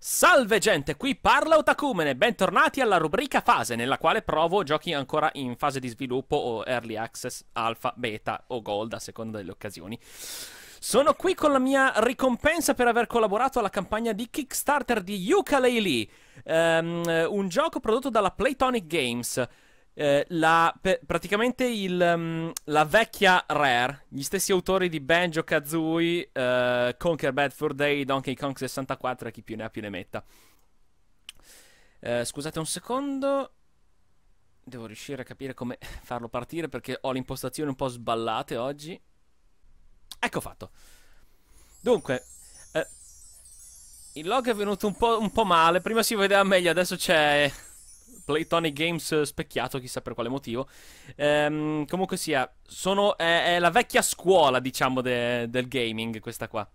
Salve gente, qui parla Otakumene, bentornati alla rubrica fase, nella quale provo giochi ancora in fase di sviluppo o early access, alpha, beta o gold a seconda delle occasioni. Sono qui con la mia ricompensa per aver collaborato alla campagna di Kickstarter di Yooka-Laylee, un gioco prodotto dalla Playtonic Games. Praticamente la vecchia Rare, gli stessi autori di Banjo-Kazooie, Conker Bad Fur Day, Donkey Kong 64 e chi più ne ha più ne metta. Scusate un secondo, devo riuscire a capire come farlo partire perché ho le impostazioni un po' sballate oggi. Ecco fatto. Dunque, il log è venuto un po' male, prima si vedeva meglio, adesso c'è Playtonic Games specchiato, chissà per quale motivo. Comunque sia, è la vecchia scuola, diciamo, del gaming, questa qua.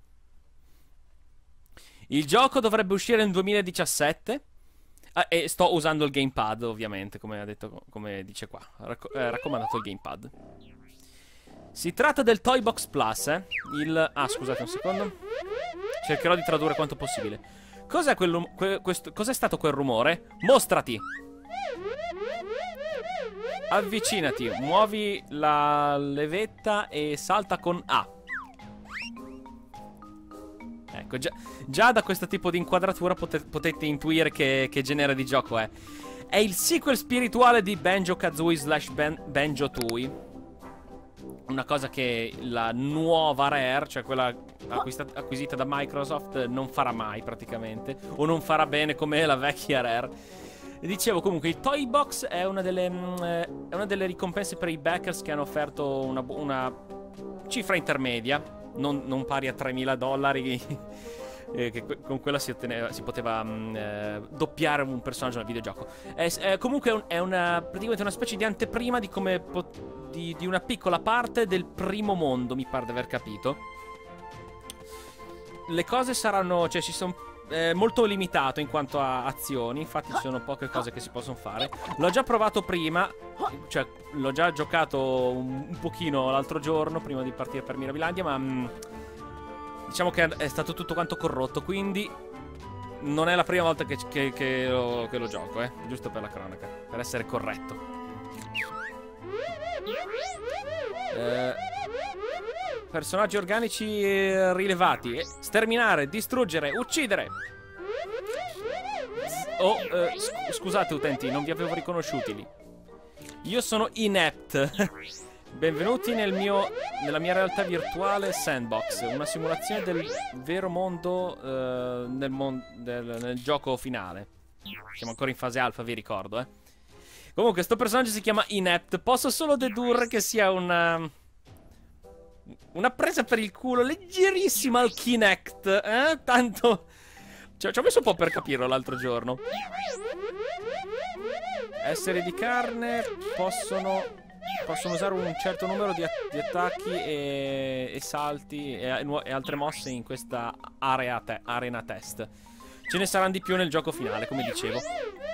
Il gioco dovrebbe uscire nel 2017. E sto usando il gamepad, ovviamente, come ha detto, come dice qua. Raccomandato il gamepad. Si tratta del Toy Box Plus, scusate un secondo. Cercherò di tradurre quanto possibile. Cos'è cos'è stato quel rumore? Mostrati! Avvicinati, muovi la levetta e salta con A. Ecco, già da questo tipo di inquadratura potete intuire che genere di gioco è. È il sequel spirituale di Banjo-Kazooie / Banjo-Tooie. Una cosa che la nuova Rare, cioè quella acquisita da Microsoft, non farà mai praticamente. O non farà bene come la vecchia Rare. Dicevo comunque, il Toy Box è una delle ricompense per i backers che hanno offerto una cifra intermedia, non pari a $3.000, che con quella si poteva doppiare un personaggio nel videogioco. Comunque è praticamente una specie di anteprima di come di una piccola parte del primo mondo, mi pare di aver capito. Le cose saranno, cioè ci sono molto limitato in quanto a azioni, infatti ci sono poche cose che si possono fare. L'ho già provato prima, cioè l'ho già giocato un pochino l'altro giorno prima di partire per Mirabilandia, ma diciamo che è stato tutto quanto corrotto, quindi non è la prima volta che lo gioco, giusto per la cronaca, per essere corretto. Personaggi organici rilevati. Sterminare, distruggere, uccidere. Scusate utenti, non vi avevo riconosciuti lì. Io sono Inept. Benvenuti nella mia realtà virtuale Sandbox, una simulazione del vero mondo nel gioco finale. Siamo ancora in fase alfa, vi ricordo, Comunque, sto personaggio si chiama Inept. Posso solo dedurre che sia una presa per il culo leggerissima al Kinect, Tanto ci ho messo un po' per capirlo l'altro giorno. Esseri di carne possono usare un certo numero di attacchi e salti e altre mosse in questa arena test. Ce ne saranno di più nel gioco finale, come dicevo.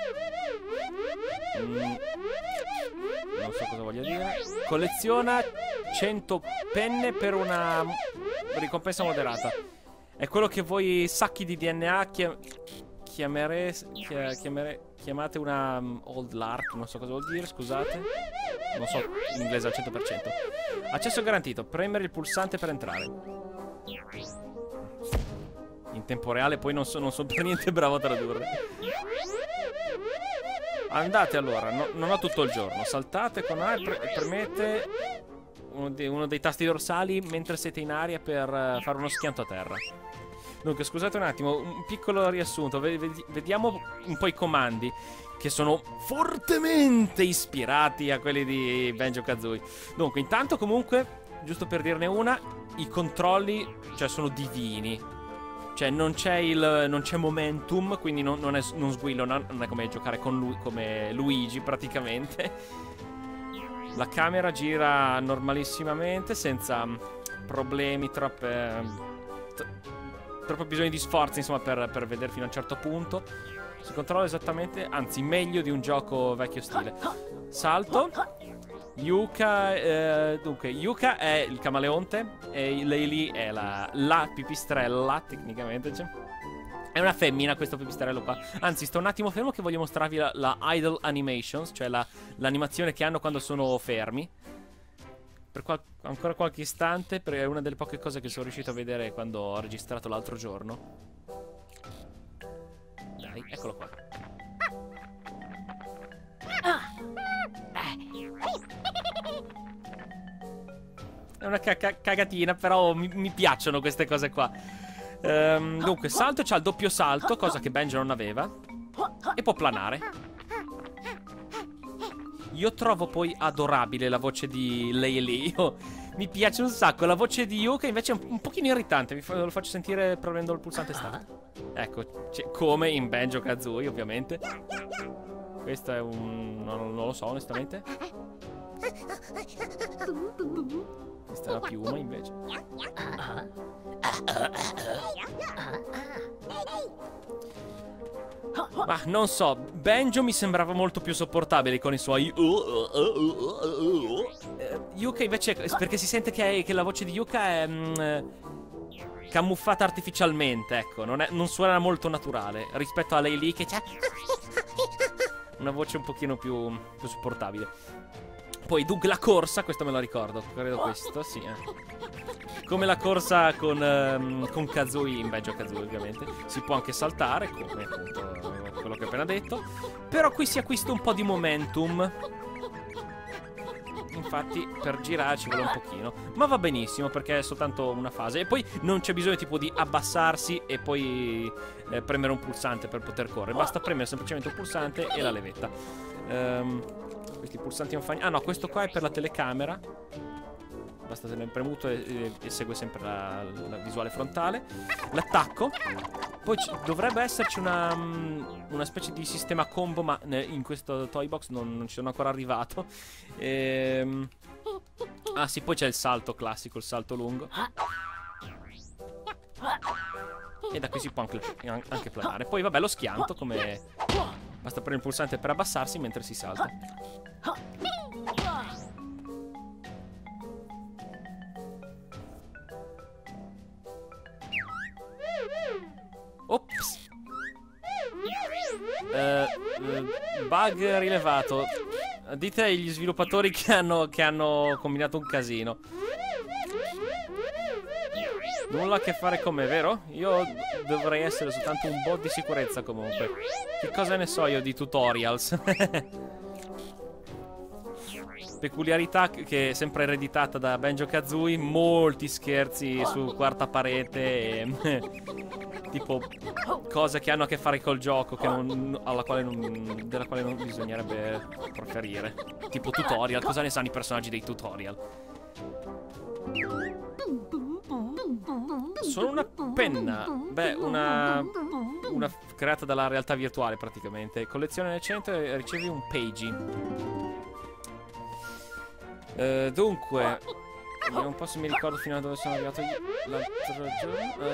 Non so cosa voglia dire. Colleziona 100 penne per una ricompensa moderata. È quello che voi sacchi di DNA chiamate una old lark. Non so cosa vuol dire, scusate. Non so in inglese al 100%. Accesso garantito. Premere il pulsante per entrare. In tempo reale poi non sono per niente bravo a tradurre. Andate allora, non ho tutto il giorno. Saltate con A e premete uno dei tasti dorsali mentre siete in aria per fare uno schianto a terra. Dunque, scusate un attimo, un piccolo riassunto. Vediamo un po' i comandi, che sono fortemente ispirati a quelli di Banjo-Kazooie. Dunque, intanto comunque, giusto per dirne una, i controlli, cioè, sono divini. Cioè non c'è momentum, quindi non sguillo, non è come giocare con come Luigi praticamente. La camera gira normalissimamente, senza problemi, troppo bisogno di sforzi, insomma, per vedere fino a un certo punto. Si controlla esattamente, anzi meglio di un gioco vecchio stile. Salto. Dunque, Yuka è il camaleonte e Laylee è la pipistrella, tecnicamente. È una femmina questo pipistrello qua. Anzi, sto un attimo fermo che voglio mostrarvi la idle animations, cioè l'animazione che hanno quando sono fermi. Per ancora qualche istante, perché è una delle poche cose che sono riuscito a vedere quando ho registrato l'altro giorno. Dai, eccolo qua. È una cagatina, però mi piacciono queste cose qua. Dunque, salto, c'ha il doppio salto, cosa che Benjo non aveva. E può planare. Io trovo poi adorabile la voce di Laylee. Mi piace un sacco. La voce di Yuka invece è un pochino irritante. Lo faccio sentire premendo il pulsante start. Ecco, come in Banjo-Kazooie, ovviamente. Questo è un... non lo so, onestamente. Questa è la piuma, invece. Ma non so, Banjo mi sembrava molto più sopportabile con i suoi Yuka invece, perché si sente che la voce di Yuka è camuffata artificialmente, ecco. Non suona molto naturale rispetto a Laylee che c'ha una voce un pochino più sopportabile. Poi Doug la corsa, questo me lo ricordo, credo questo, sì. Come la corsa con Kazooie in Banjo-Kazooie, ovviamente. Si può anche saltare, come appunto quello che ho appena detto. Però qui si acquista un po' di momentum. Infatti per girare ci vuole un pochino. Ma va benissimo perché è soltanto una fase. E poi non c'è bisogno tipo di abbassarsi e poi premere un pulsante per poter correre. Basta premere semplicemente un pulsante e la levetta. Questi pulsanti non fanno... Ah no, questo qua è per la telecamera. Basta tenere premuto e segue sempre la visuale frontale. L'attacco. Poi dovrebbe esserci una specie di sistema combo, ma in questo toy box non ci sono ancora arrivato. Ah sì, poi c'è il salto classico, il salto lungo. E da qui si può anche planare. Poi vabbè, lo schianto, come... Basta premere il pulsante per abbassarsi mentre si salta. Ops. Bug rilevato. Dite agli sviluppatori che hanno combinato un casino. Nulla a che fare con me, vero? Io dovrei essere soltanto un bot di sicurezza comunque. Che cosa ne so io di tutorials? Peculiarità che è sempre ereditata da Banjo-Kazooie. Molti scherzi su quarta parete e tipo cose che hanno a che fare col gioco che della quale non bisognerebbe proferire. Tipo tutorial. Cosa ne sanno i personaggi dei tutorial? Sono una penna. Beh, una creata dalla realtà virtuale praticamente. Collezione nel centro e ricevi un paging. Dunque, io non posso mi ricordo fino a dove sono arrivato l'altro giorno.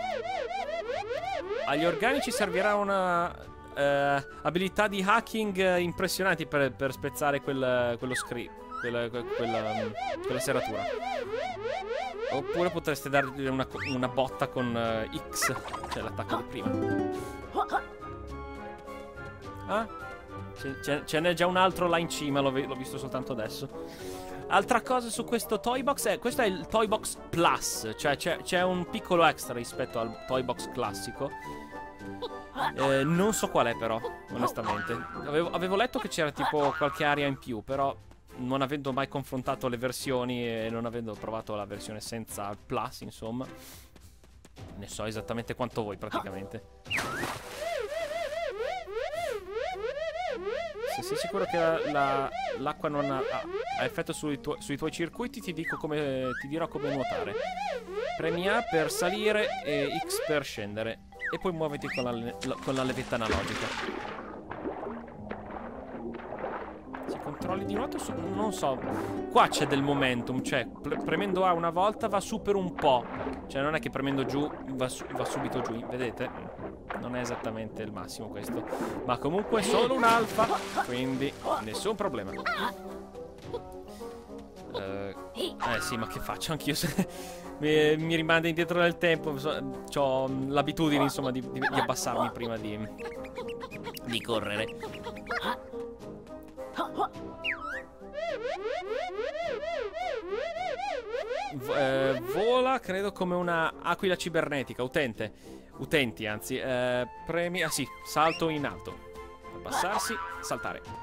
Agli organici servirà una abilità di hacking impressionanti per spezzare quello script. Quella serratura. Oppure potreste dargli una botta con X, cioè l'attacco di prima. Ah? Ce n'è già un altro là in cima, l'ho visto soltanto adesso. Altra cosa su questo Toy Box questo è il Toy Box Plus, cioè c'è un piccolo extra rispetto al Toy Box classico. Non so qual è però, onestamente. Avevo letto che c'era tipo qualche area in più, però non avendo mai confrontato le versioni e non avendo provato la versione senza il Plus, insomma, ne so esattamente quanto voi praticamente. Se sei sicuro che l'acqua non ha effetto sui tuoi circuiti, ti dirò come nuotare. Premi A per salire e X per scendere. E poi muoviti con la levetta analogica. Se controlli di nuoto, non so. Qua c'è del momentum, cioè premendo A una volta va su per un po'. Cioè non è che premendo giù va subito giù, vedete? Non è esattamente il massimo questo. Ma comunque è solo un alfa, quindi nessun problema. Sì, ma che faccio? Anch'io mi rimanda indietro nel tempo. Ho l'abitudine, insomma, di abbassarmi prima di correre. Vola, credo, come una aquila cibernetica. Utenti, anzi. Premi... Ah sì, salto in alto. Abbassarsi, saltare.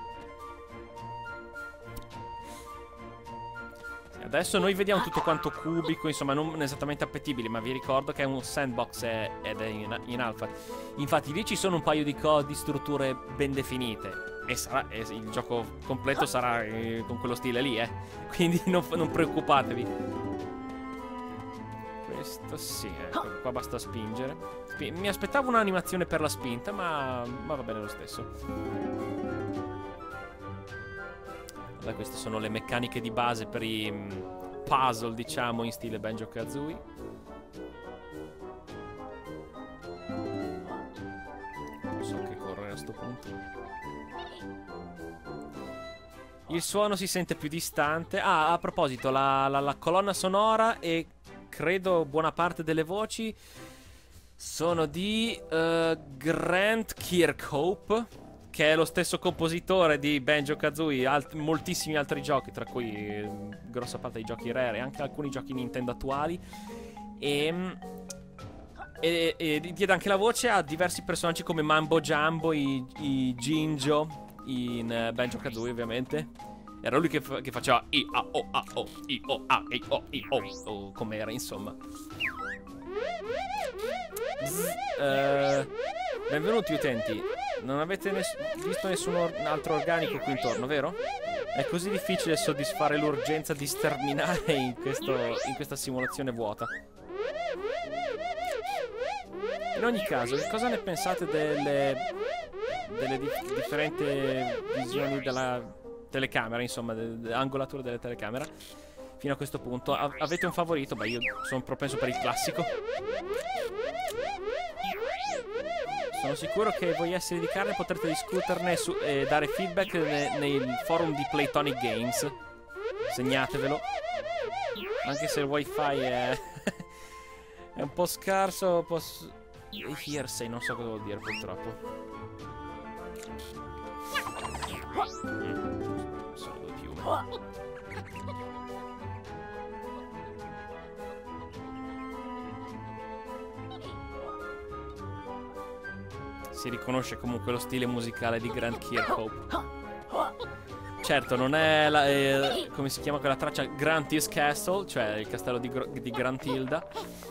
Adesso noi vediamo tutto quanto cubico, insomma non esattamente appetibile, ma vi ricordo che è un sandbox ed è in alfa. Infatti lì ci sono un paio di strutture ben definite. E il gioco completo sarà con quello stile lì, Quindi non preoccupatevi. Questo sì, ecco, qua basta spingere. Mi aspettavo un'animazione per la spinta, ma va bene lo stesso. Queste sono le meccaniche di base per i puzzle, diciamo, in stile Banjo-Kazooie. Non so che correre a sto punto. Il suono si sente più distante. Ah, a proposito, la colonna sonora e credo buona parte delle voci sono di Grant Kirkhope, che è lo stesso compositore di Banjo-Kazooie, moltissimi altri giochi, tra cui grossa parte dei giochi Rare e anche alcuni giochi Nintendo attuali. E diede anche la voce a diversi personaggi come Mambo Jumbo, i Jinjo, in Banjo-Kazooie ovviamente. Era lui che faceva I-A-O-A-O, I-O-A-E-O-I-O, come era, insomma. Benvenuti utenti. Non avete visto nessun altro organico qui intorno, vero? È così difficile soddisfare l'urgenza di sterminare in questa simulazione vuota. In ogni caso, cosa ne pensate delle differenti visioni della telecamera, insomma, dell'angolatura delle telecamere? Fino a questo punto avete un favorito? Beh, io sono propenso per il classico. Sono sicuro che voi esseri di carne potrete discuterne e dare feedback nei forum di Playtonic Games. Segnatevelo. Anche se il wifi è un po' scarso, hearsay, non so cosa vuol dire purtroppo. Sono due piume. Si riconosce comunque lo stile musicale di Grant Kirkhope. Certo, non è come si chiama quella traccia? Grantilda's Castle, cioè il castello di Grantilda.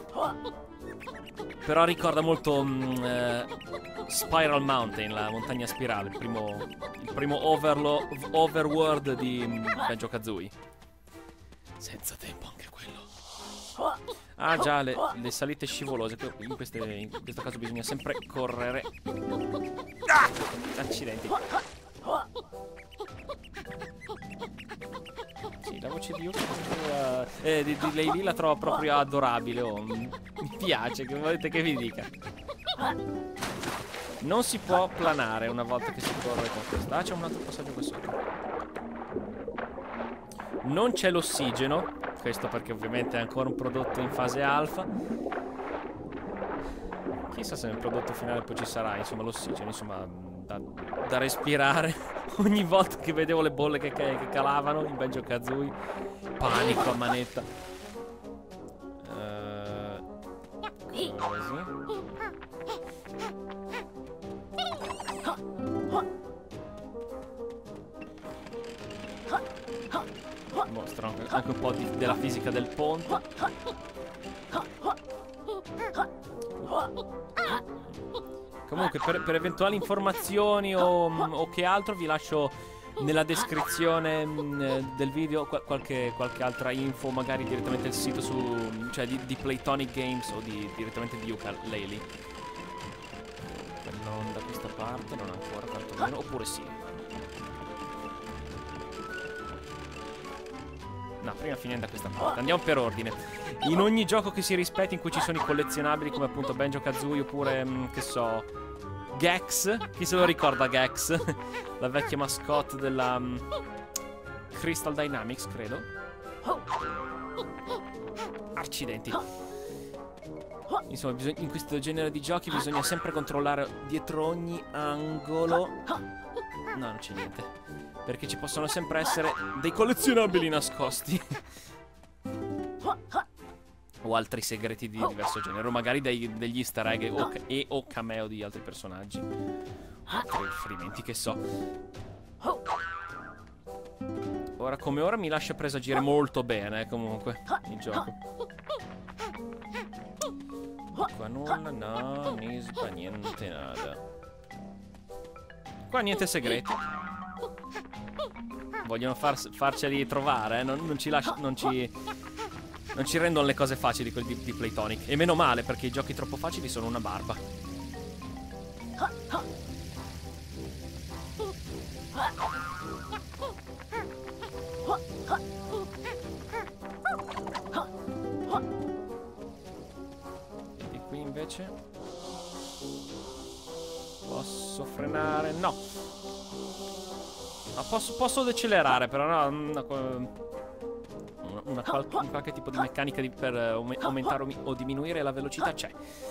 Però ricorda molto Spiral Mountain, la montagna spirale, il primo overworld di Banjo-Kazooie. Senza tempo anche quello. Ah già, le salite scivolose. In questo caso bisogna sempre correre. Ah! Accidenti. Sì, la voce di lei lì la trovo proprio adorabile. Mi piace, che volete che vi dica. Non si può planare una volta che si corre con questa. Ah, c'è un altro passaggio qua sopra. Non c'è l'ossigeno. Questo perché ovviamente è ancora un prodotto in fase alfa. Chissà se nel prodotto finale poi ci sarà, insomma, l'ossigeno, insomma, da respirare. Ogni volta che vedevo le bolle che calavano in Banjo-Kazooie, panico a manetta. Così. Mostro anche un po' della fisica del ponte. Comunque per eventuali informazioni o che altro vi lascio nella descrizione del video qualche altra info, magari direttamente il sito cioè di Playtonic Games o direttamente di Yooka-Laylee. Non da questa parte, non ancora quantomeno, oppure sì. No, prima finendo da questa parte. Andiamo per ordine. In ogni gioco che si rispetti, in cui ci sono i collezionabili, come appunto Banjo-Kazooie, oppure, che so, Gex. Chi se lo ricorda Gex? La vecchia mascotte della Crystal Dynamics, credo. Accidenti. Insomma, in questo genere di giochi bisogna sempre controllare dietro ogni angolo. No, non c'è niente. Perché ci possono sempre essere dei collezionabili nascosti. O altri segreti di diverso genere. O magari degli easter egg o cameo di altri personaggi. Altri riferimenti, che so. Ora come ora mi lascia presagire molto bene, comunque, il gioco. Qua nulla, no, nisba, niente, nada. Qua niente segreti. Vogliono farceli trovare, non ci rendono le cose facili quelli di Playtonic. E meno male, perché i giochi troppo facili sono una barba. E qui invece posso frenare? No. Ma posso decelerare, però no. Un qualche tipo di meccanica per aumentare o diminuire la velocità c'è.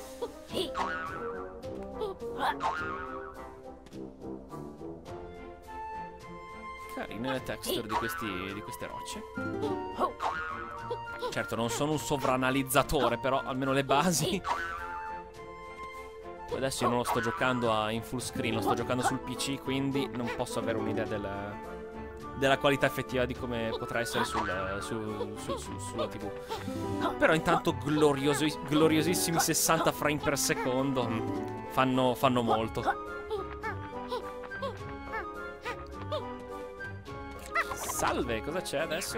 Carine le texture di queste rocce. Certo, non sono un sovranalizzatore, però almeno le basi. Poi adesso io non lo sto giocando in full screen, lo sto giocando sul PC, quindi non posso avere un'idea della qualità effettiva di come potrà essere sulla TV. Però intanto gloriosissimi 60 frame per secondo fanno molto. Salve, cosa c'è adesso?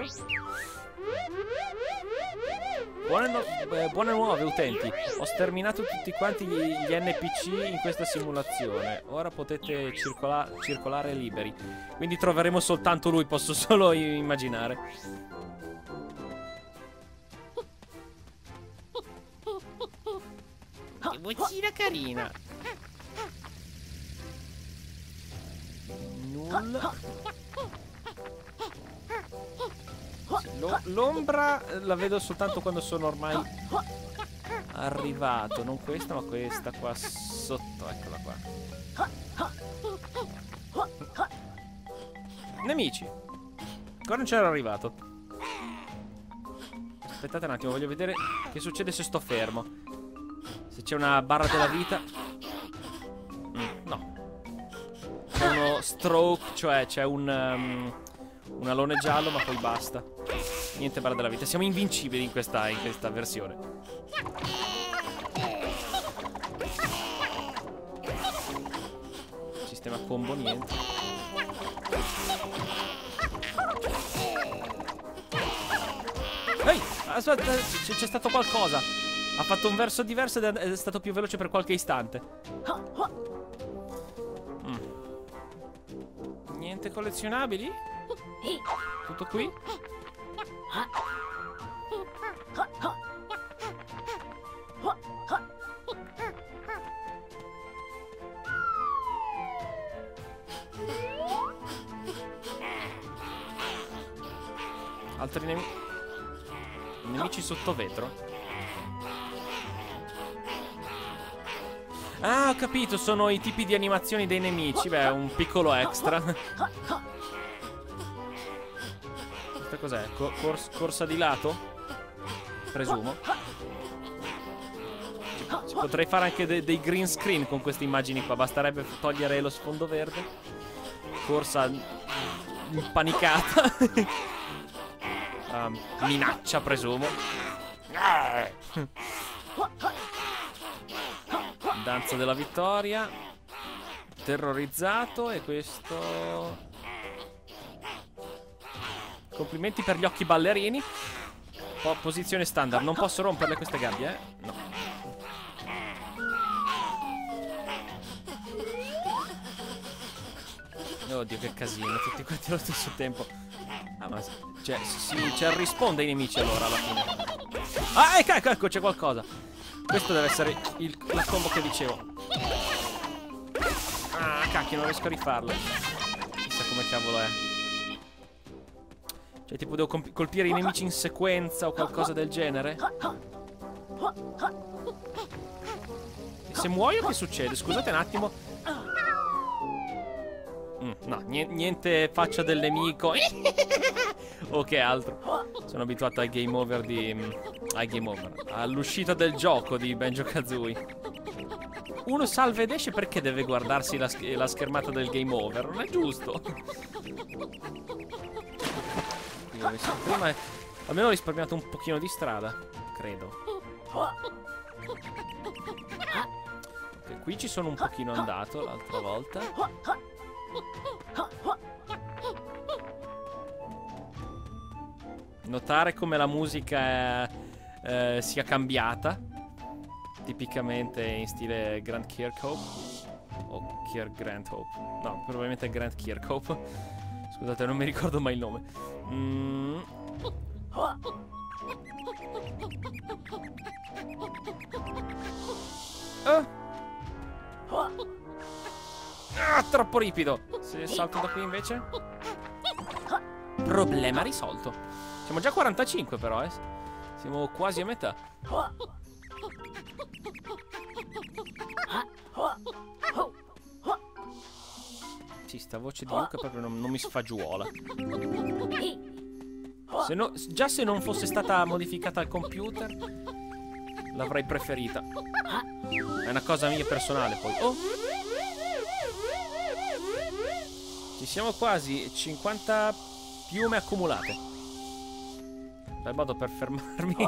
Buone nuove utenti. Ho sterminato tutti quanti gli NPC in questa simulazione. Ora potete circolare liberi. Quindi troveremo soltanto lui, posso solo immaginare. Che vocina carina. Nulla. L'ombra la vedo soltanto quando sono ormai arrivato. Non questa, ma questa qua sotto. Eccola qua. Nemici. Ancora non c'ero arrivato. Aspettate un attimo, voglio vedere che succede se sto fermo. Se c'è una barra della vita. No. C'è uno stroke, cioè c'è un alone giallo, ma poi basta. Niente barra della vita. Siamo invincibili in questa versione. Sistema combo, niente. Ehi! Aspetta, c'è stato qualcosa. Ha fatto un verso diverso ed è stato più veloce per qualche istante. Niente collezionabili? Tutto qui? Altri nemici sotto vetro? Ah, ho capito, sono i tipi di animazioni dei nemici. Beh, un piccolo extra. Questa cos'è? Corsa di lato? Presumo. Potrei fare anche dei green screen con queste immagini qua. Basterebbe togliere lo sfondo verde. Corsa impanicata. Minaccia, presumo. Danza della vittoria. Terrorizzato. E questo... Complimenti per gli occhi ballerini. Posizione standard. Non posso romperle queste gabbie, eh? No. Oddio, che casino. Tutti quanti allo stesso tempo. Ah, ma... Cioè, ci risponde ai nemici allora, alla fine. Ah, ecco, c'è qualcosa. Questo deve essere la combo che dicevo. Ah, cacchio, non riesco a rifarlo. Chissà come cavolo è. Cioè, tipo, devo colpire i nemici in sequenza o qualcosa del genere? E se muoio che succede? Scusate un attimo. No, niente faccia del nemico. O che altro. Sono abituato ai game over all'uscita del gioco di Banjo-Kazooie. Uno salva ed esce perché deve guardarsi la schermata del game over. Non è giusto. Prima almeno ho risparmiato un pochino di strada, credo. Ok, qui ci sono un pochino andato l'altra volta. Notare come la musica sia cambiata. Tipicamente in stile Grant Kirkhope. O Grant Hope. No, probabilmente Grant Kirkhope. Scusate, non mi ricordo mai il nome. Troppo ripido. Se salto da qui invece. Problema risolto. Siamo già a 45 però, siamo quasi a metà. Sì, sta voce di Luca proprio non mi sfagiuola. Già se non fosse stata modificata al computer, l'avrei preferita. È una cosa mia personale poi. Oh! Ci siamo quasi 50 piume accumulate. Bel modo per fermarmi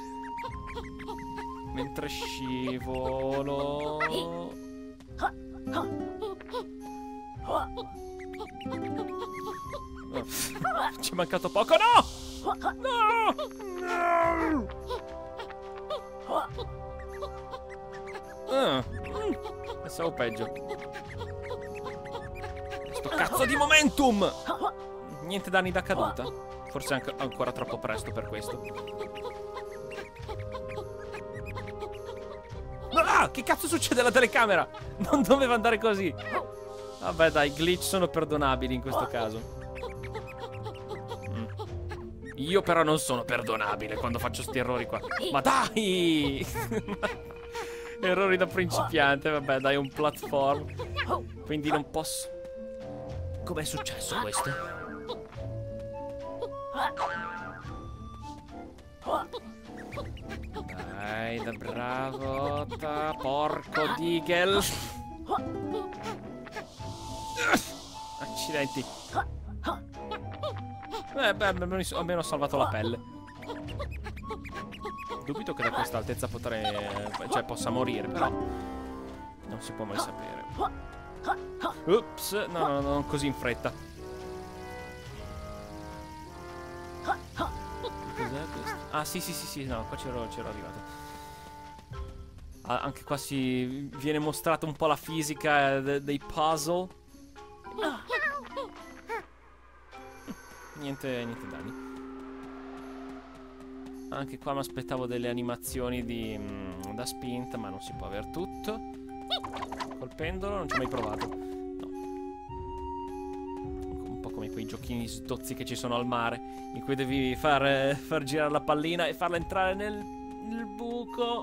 mentre scivolo. Ci è mancato poco. No! No! Pensavo peggio. Sto cazzo di momentum! Niente danni da caduta. Forse è ancora troppo presto per questo. Ah, che cazzo succede alla telecamera? Non doveva andare così. Vabbè dai, glitch sono perdonabili in questo caso. Io però non sono perdonabile quando faccio sti errori qua. Ma dai! Errori da principiante. Vabbè dai, un platform. Quindi non posso. Com'è successo questo? Dai, da bravo, da porco Digel. Accidenti. Beh, almeno ho salvato la pelle. Dubito che da questa altezza cioè possa morire, però non si può mai sapere. Ups, no, non così in fretta. Cos'è questo? Ah, sì, no, qua c'ero arrivato. Anche qua viene mostrata un po' la fisica dei puzzle. Niente danni. Anche qua mi aspettavo delle animazioni da spinta, ma non si può aver tutto. Colpendolo non ci ho mai provato. No. Un po' come quei giochini sdozzi che ci sono al mare, in cui devi far girare la pallina e farla entrare nel buco.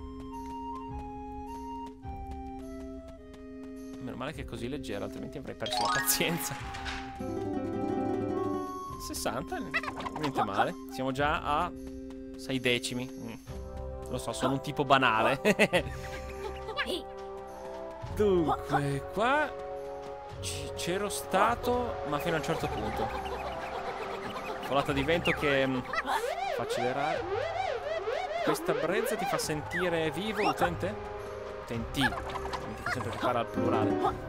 Meno male che è così leggero, altrimenti avrei perso la pazienza. 60, niente male. Siamo già a 6 decimi. Lo so, sono un tipo banale. Dunque, qua c'ero stato, ma fino a un certo punto. Folata di vento che fa accelerare. Questa brezza ti fa sentire vivo, utente? Utenti. Dimentico sempre che parla al plurale.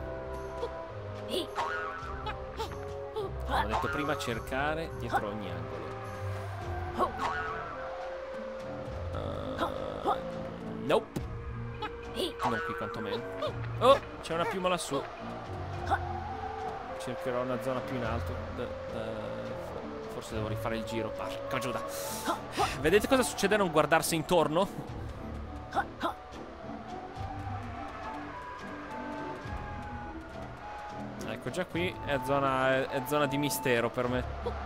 Come ho detto prima, cercare dietro ogni angolo. Nope. Non qui quantomeno. Oh, c'è una piuma lassù. Cercherò una zona più in alto. Forse devo rifare il giro. Porca Giuda. Vedete cosa succede a non guardarsi intorno? Ecco, già qui è zona di mistero per me.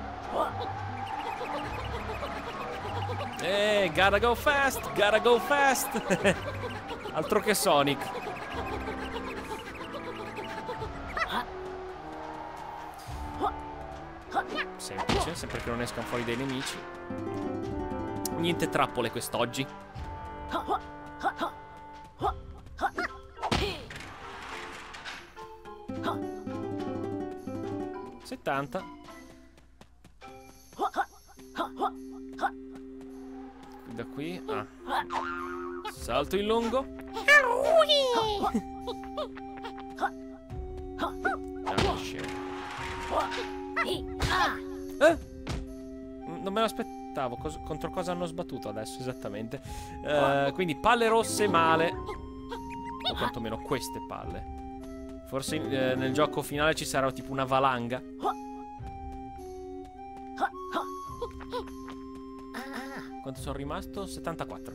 Gotta go fast, gotta go fast. Altro che Sonic. Semplice, sempre che non escano fuori dei nemici. Niente trappole quest'oggi. 70. Da qui. Ah. Salto in lungo. Non me l'aspettavo. Contro cosa hanno sbattuto adesso esattamente? Quindi palle rosse male. O quantomeno queste palle. Forse nel gioco finale ci sarà tipo una valanga. Quanto sono rimasto? 74.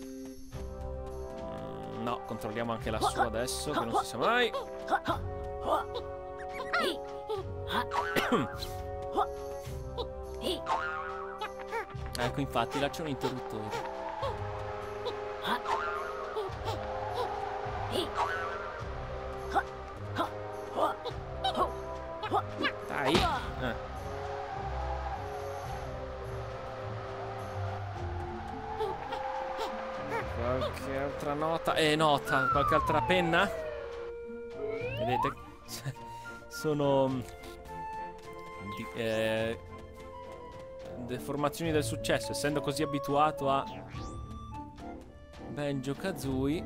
No, controlliamo anche lassù adesso, che non si sa mai. Ecco, infatti, là c'è un interruttore. Dai. Qualche altra nota? Nota. Qualche altra penna? Vedete? Sono... deformazioni del successo. Essendo così abituato a Banjo-Kazooie.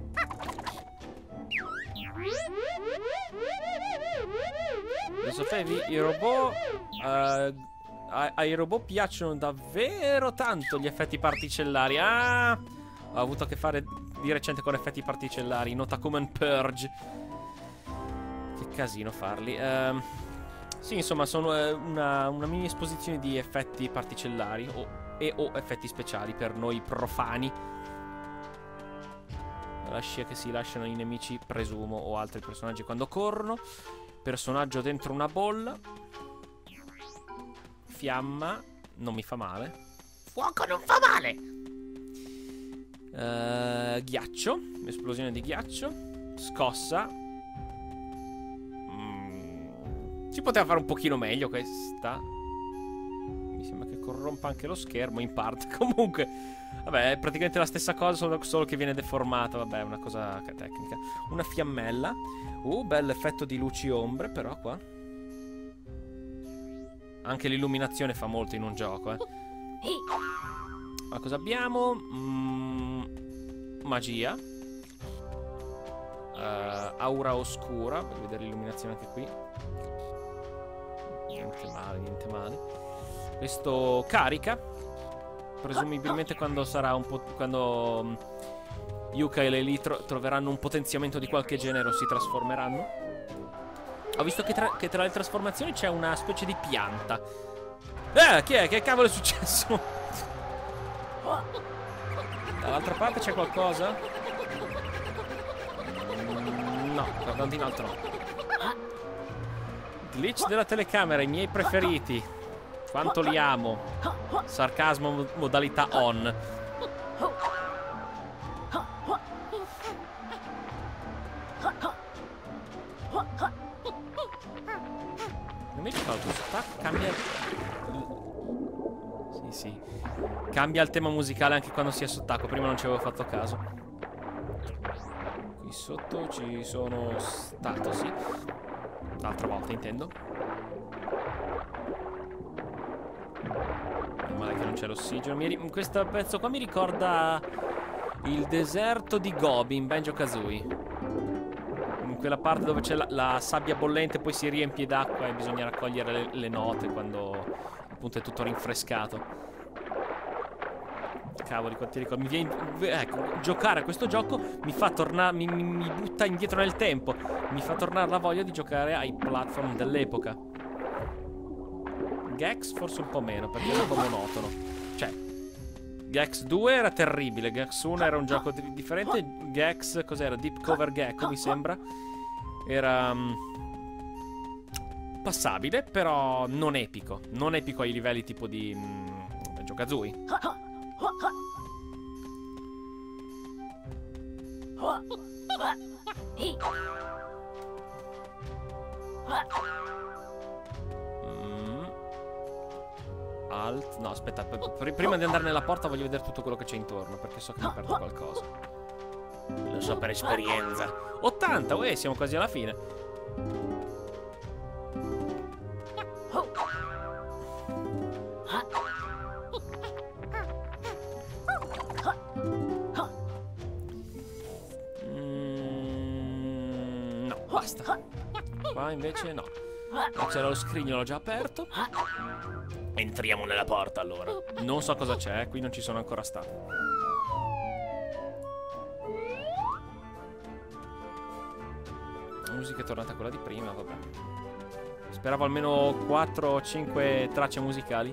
Lo sapevi? I robot... ai robot piacciono davvero tanto gli effetti particellari. Ah! Ho avuto a che fare di recente con effetti particellari. Nota Common Purge. Che casino farli. Sì, insomma, sono una mini esposizione di effetti particellari o effetti speciali per noi profani. La scia che si lasciano i nemici, presumo, o altri personaggi quando corrono. Personaggio dentro una bolla. Fiamma. Non mi fa male. Fuoco non fa male. Ghiaccio. Esplosione di ghiaccio. Scossa. Si poteva fare un pochino meglio questa. Mi sembra che corrompa anche lo schermo in parte. Comunque, vabbè, è praticamente la stessa cosa, solo che viene deformata. Vabbè, è una cosa tecnica. Una fiammella. Bel effetto di luci e ombre, però qua. Anche l'illuminazione fa molto in un gioco, Ma cosa abbiamo? Magia. Aura oscura. Per vedere l'illuminazione anche qui. Niente male, niente male. Questo carica. Presumibilmente quando sarà un po'. Quando Yuka e Lely troveranno un potenziamento di qualche genere o si trasformeranno. Ho visto che tra le trasformazioni c'è una specie di pianta. Chi è? Che cavolo è successo? Dall'altra parte c'è qualcosa? No, guardando in alto no. Glitch della telecamera, i miei preferiti. Quanto li amo. Sarcasmo modalità on. Invece cambia. Sì. Cambia il tema musicale anche quando si è sott'acqua. Prima non ci avevo fatto caso. Qui sotto ci sono stato, sì. L'altra volta intendo. Male che non c'è l'ossigeno. Questo pezzo qua mi ricorda il deserto di Gobi in Banjo-Kazooie. In quella parte dove c'è la sabbia bollente, poi si riempie d'acqua e bisogna raccogliere le note quando appunto è tutto rinfrescato. Cavoli, quanti ricordi. Mi viene... Ecco, giocare a questo gioco mi fa tornare. Mi butta indietro nel tempo. Mi fa tornare la voglia di giocare ai platform dell'epoca. Gex forse un po' meno, perché era un po' monotono. Cioè, Gex 2 era terribile. Gex 1 era un gioco differente. Gex, cos'era? Deep Cover Gecko, mi sembra. Era passabile, però non epico. Non epico ai livelli tipo di Banjo-Kazooie. Alt. No, aspetta, prima di andare nella porta voglio vedere tutto quello che c'è intorno, perché so che mi perdo qualcosa. Lo so per esperienza. 80, uè, siamo quasi alla fine. No, basta. Qua invece no. C'era lo scrigno, l'ho già aperto. Entriamo nella porta allora. Non so cosa c'è, qui non ci sono ancora stato. La musica è tornata quella di prima, vabbè. Speravo almeno 4 o 5 tracce musicali.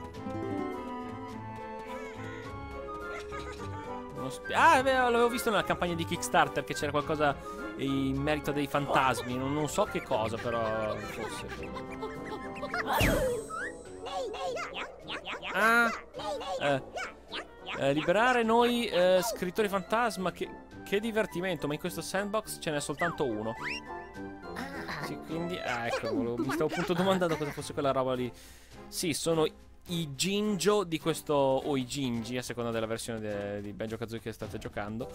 L'avevo visto nella campagna di Kickstarter che c'era qualcosa in merito dei fantasmi. Non so che cosa, però forse. Liberare noi scrittori fantasma. Che divertimento, ma in questo sandbox ce n'è soltanto uno. Sì, quindi ecco, mi stavo appunto domandando cosa fosse quella roba lì. Sì, sono i Jinjo di questo, o i Jinji a seconda della versione di Banjo-Kazooie che state giocando,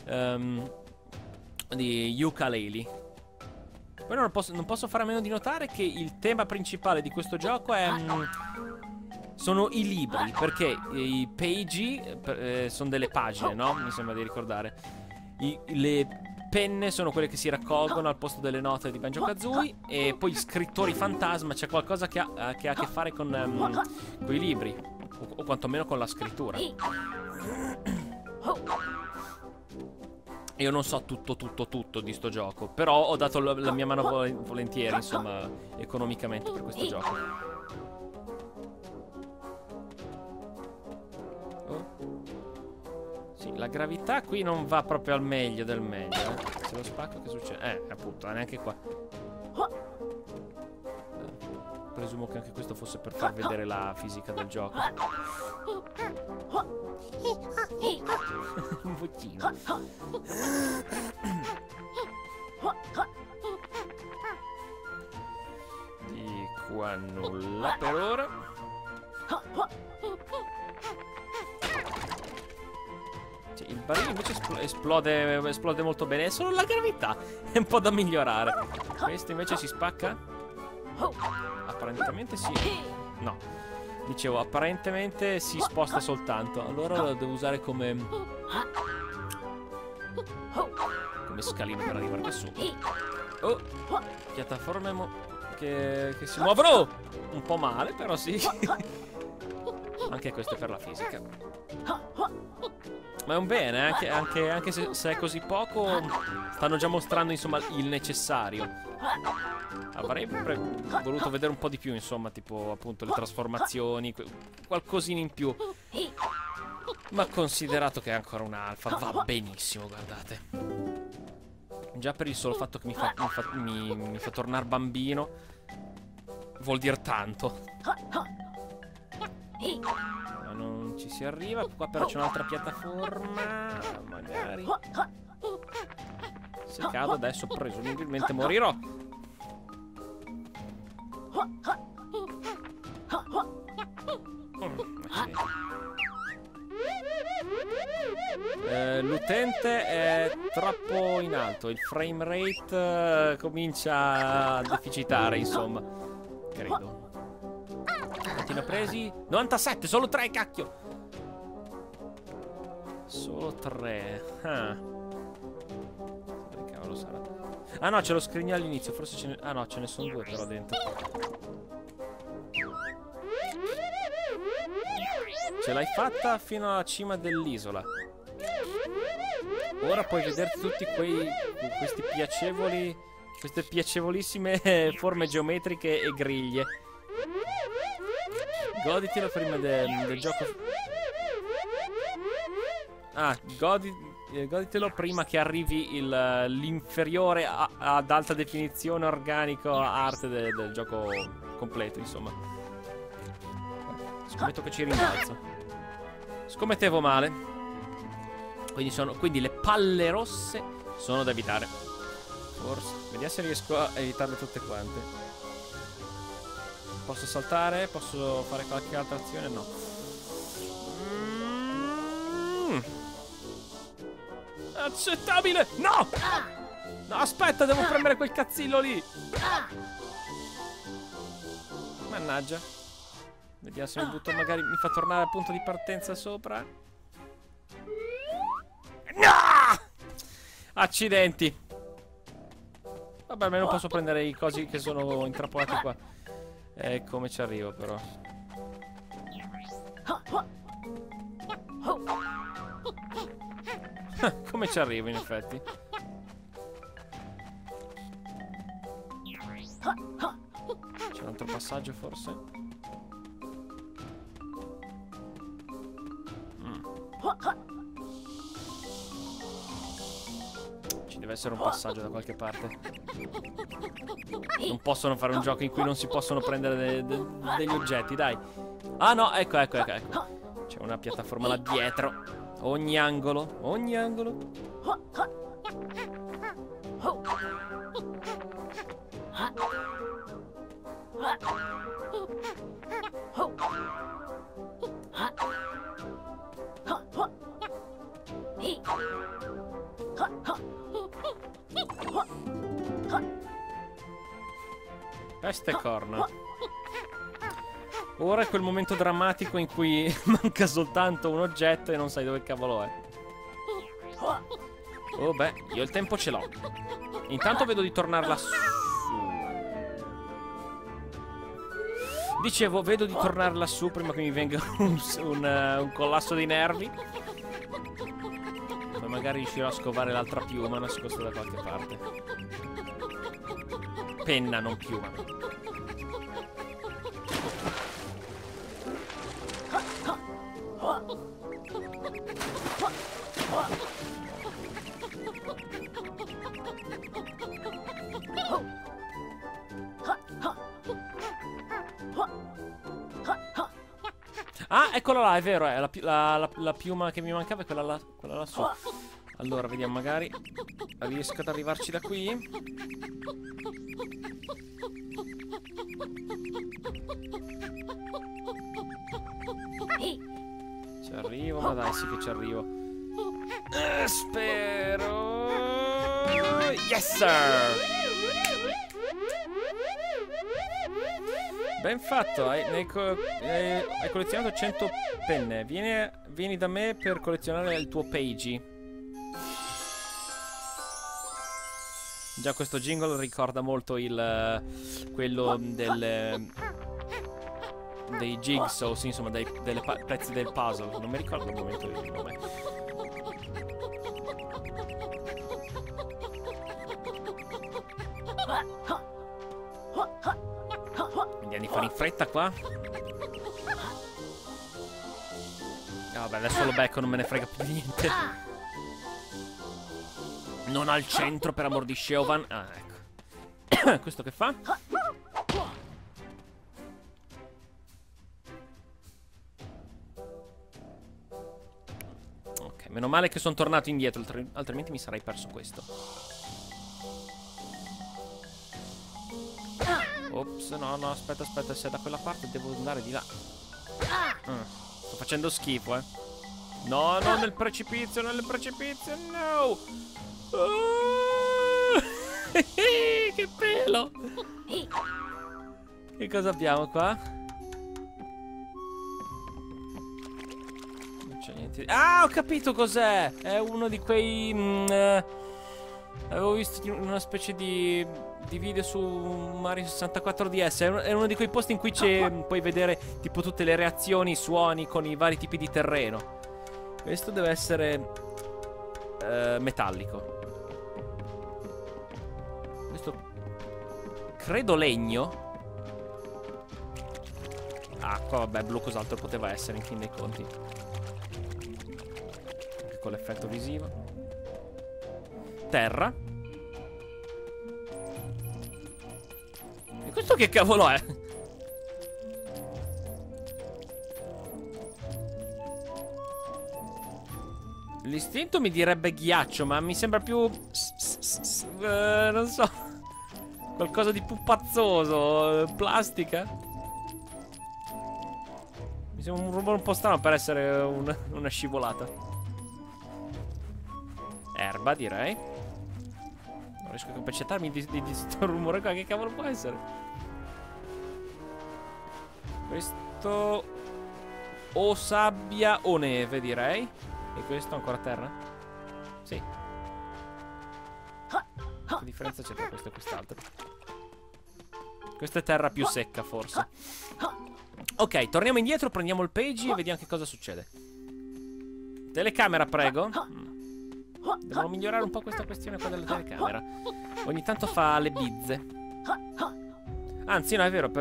di Yooka-Laylee. Poi non posso fare a meno di notare che il tema principale di questo gioco è sono i libri, perché i page sono delle pagine, no? Mi sembra di ricordare. Le penne sono quelle che si raccolgono al posto delle note di Banjo-Kazooie, e poi scrittori fantasma, c'è qualcosa che ha a che fare con i libri, o quantomeno con la scrittura. Io non so tutto di sto gioco, però ho dato la mia mano volentieri, insomma, economicamente per questo gioco. Sì, la gravità qui non va proprio al meglio del meglio. Se lo spacco che succede? Appunto, neanche qua. Presumo che anche questo fosse per far vedere la fisica del gioco. Un pochino. Di qua nulla per ora. Sì, il barilo invece esplode molto bene. È solo la gravità, è un po' da migliorare. Questo invece si spacca? Apparentemente sì. No. Dicevo, apparentemente si sposta soltanto. Allora lo devo usare come scalino per arrivare qua su. Oh, piattaforme che si muovono un po' male, però sì. Anche questo è per la fisica. Ma è un bene, anche se è così poco, stanno già mostrando, insomma, il necessario. Avrei voluto vedere un po' di più, insomma, tipo appunto le trasformazioni, qualcosina in più. Ma considerato che è ancora un'alfa, va benissimo, guardate. Già per il solo fatto che mi fa tornare bambino vuol dire tanto. Ma non ci si arriva. Qua però c'è un'altra piattaforma. Magari. Se cado adesso presumibilmente morirò. L'utente è troppo in alto. Il frame rate comincia a deficitare, insomma. Credo. Quanti ne ho presi? 97, solo 3, cacchio. Solo 3. Dove cavolo sarà? Ah no, c'è lo scrigno all'inizio. Forse ce ne... Ah no, ce ne sono 2 però dentro. Ce l'hai fatta fino alla cima dell'isola. Ora puoi vedere tutti questi piacevoli... Queste piacevolissime forme geometriche e griglie. Goditelo prima del gioco. goditelo prima che arrivi l'inferiore ad alta definizione organico arte del gioco completo, insomma. Scommetto che ci rimbalzo. Scommettevo male. Quindi le palle rosse sono da evitare. Forse. Vediamo se riesco a evitarle tutte quante. Posso saltare? Posso fare qualche altra azione? No. Accettabile! No! No, aspetta, devo premere quel cazzillo lì. Mannaggia. Vediamo se mi butto, magari mi fa tornare al punto di partenza sopra. No! Accidenti. Vabbè, almeno posso prendere i cosi che sono intrappolati qua. Come ci arrivo però? Come ci arrivo in effetti? C'è un altro passaggio forse? Ci deve essere un passaggio da qualche parte. Non possono fare un gioco in cui non si possono prendere degli oggetti, dai. Ah no, ecco. C'è una piattaforma là dietro. Ogni angolo. Peste corna. Ora è quel momento drammatico in cui manca soltanto un oggetto e non sai dove cavolo è. Oh beh, io il tempo ce l'ho. Intanto vedo di tornare lassù. Dicevo, vedo di tornare lassù prima che mi venga un collasso di nervi. Ma magari riuscirò a scovare l'altra piuma nascosta da qualche parte. Penna, non piuma. Ah, eccola là, è vero, è la piuma che mi mancava è quella lassù. Allora, vediamo, magari riesco ad arrivarci da qui. Ci arrivo, ma dai, sì che ci arrivo. Spero. Yes, sir! Ben fatto, hai collezionato 100 penne. Vieni da me per collezionare il tuo Pagey. Già questo jingle ricorda molto quello dei Jigsaw, sì, insomma, delle pezzi del puzzle. Non mi ricordo il momento del nome. Andiamo di fare in fretta qua. Ah, vabbè, adesso lo becco, non me ne frega più di niente. Non al centro, per amor di Sheovan. Ah, ecco. Questo che fa? Ok, meno male che sono tornato indietro, altrimenti mi sarei perso questo. Ops, no, aspetta, se è da quella parte devo andare di là. Sto facendo schifo, eh. No, nel precipizio, no! Che pelo! Che cosa abbiamo qua? Non c'è niente. Ah, ho capito cos'è! È uno di quei... avevo visto una specie di video su Mario 64 DS. È uno di quei posti in cui puoi vedere tipo tutte le reazioni, i suoni con i vari tipi di terreno. Questo deve essere metallico. Questo credo legno. Ah, qua vabbè, blu cos'altro poteva essere in fin dei conti. Con l'effetto visivo. terra. E questo che cavolo è? L'istinto mi direbbe ghiaccio, ma mi sembra più... non so. Qualcosa di pupazzoso. Plastica. Mi sembra un rumore un po' strano per essere una scivolata. Erba, direi. Non riesco a capacitarmi di sto rumore qua. Che cavolo può essere? Questo... o sabbia o neve, direi. E questo ancora terra? Sì. Che differenza c'è tra questo e quest'altro? Questa è terra più secca, forse. Ok, torniamo indietro, prendiamo il page e vediamo che cosa succede. Telecamera, prego. Devono migliorare un po' questa questione qua della telecamera. Ogni tanto fa le bizze. Anzi, no, è vero,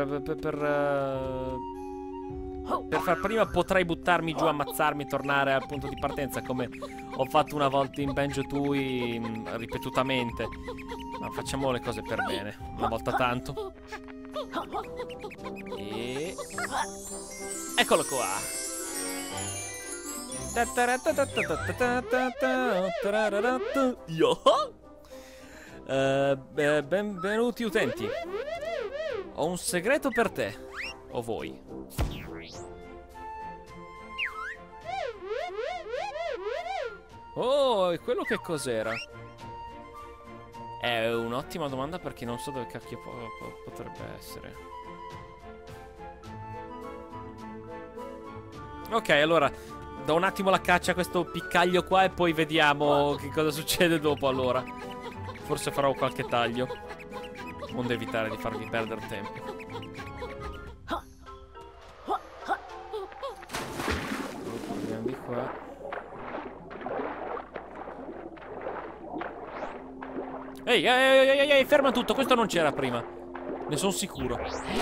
per far prima potrei buttarmi giù, ammazzarmi e tornare al punto di partenza, come ho fatto una volta in Banjo-Tooie ripetutamente. Ma facciamo le cose per bene, una volta tanto. E... eccolo qua. Benvenuti utenti. Ho un segreto per te. O voi. Oh, e quello che cos'era? È un'ottima domanda perché non so dove cacchio potrebbe essere. Ok, allora do un attimo la caccia a questo piccaglio qua e poi vediamo che cosa succede dopo, allora. Forse farò qualche taglio, onde evitare di farvi perdere tempo. Andiamo di qua. Ehi, ferma tutto, questo non c'era prima. Ne sono sicuro.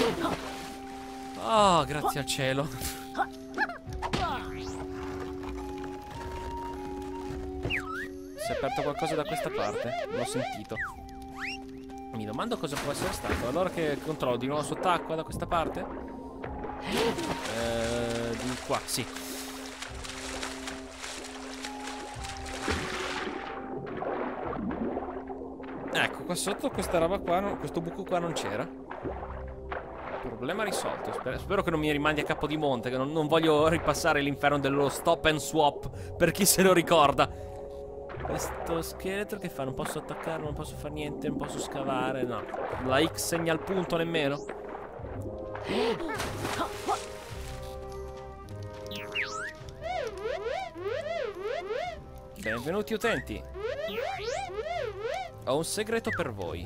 Oh, grazie al cielo. Si è aperto qualcosa da questa parte. L'ho sentito. Mi domando cosa può essere stato. Allora che controllo di nuovo sott'acqua da questa parte? Di qua, sì. Ecco, qua sotto questa roba qua, questo buco qua non c'era. Problema risolto. Spero che non mi rimandi a capo di monte, che non voglio ripassare l'inferno dello stop and swap, per chi se lo ricorda. Questo scheletro che fa? Non posso attaccarlo, non posso fare niente, non posso scavare, no. La X segna il punto nemmeno. Benvenuti utenti. Ho un segreto per voi.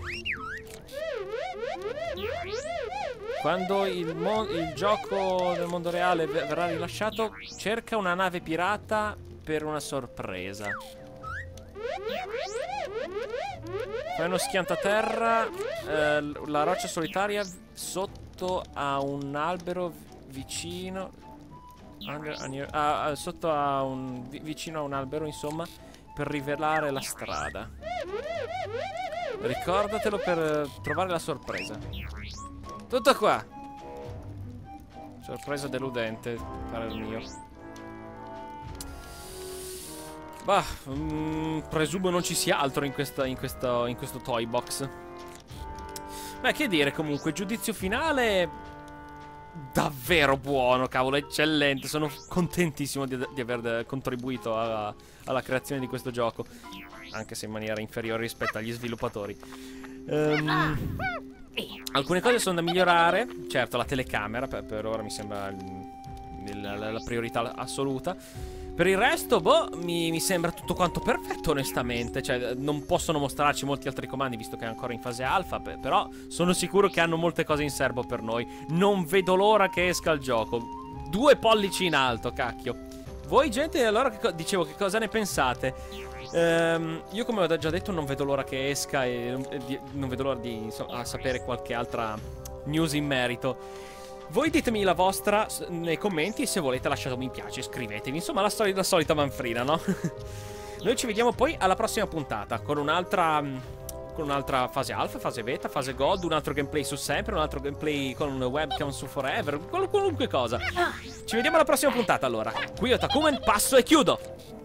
Quando il gioco del mondo reale verrà rilasciato, cerca una nave pirata per una sorpresa. Fai uno schiantaterra. La roccia solitaria sotto a un albero vicino. Sotto a vicino a un albero, insomma, per rivelare la strada. Ricordatelo per trovare la sorpresa. Tutto qua. Sorpresa deludente, pare il mio. Bah, presumo non ci sia altro in questo toy box. Beh, che dire, comunque, giudizio finale davvero buono, cavolo, eccellente. Sono contentissimo di aver contribuito alla creazione di questo gioco, anche se in maniera inferiore rispetto agli sviluppatori. Alcune cose sono da migliorare. Certo, la telecamera per ora mi sembra la priorità assoluta. Per il resto, boh, mi sembra tutto quanto perfetto, onestamente. Cioè, non possono mostrarci molti altri comandi, visto che è ancora in fase alfa, però sono sicuro che hanno molte cose in serbo per noi. Non vedo l'ora che esca il gioco. 2 pollici in alto, cacchio. Voi, gente, allora, dicevo, che cosa ne pensate? Io, come ho già detto, non vedo l'ora che esca e non vedo l'ora di sapere qualche altra news in merito. Voi ditemi la vostra nei commenti e se volete lasciate un mi piace, iscrivetevi. Insomma, la solita manfrina, no? Noi ci vediamo poi alla prossima puntata con un'altra fase alfa, fase beta, fase gold, un altro gameplay su sempre, un altro gameplay con un webcam su forever, qualunque cosa. Ci vediamo alla prossima puntata allora. Qui Otakumen, passo e chiudo.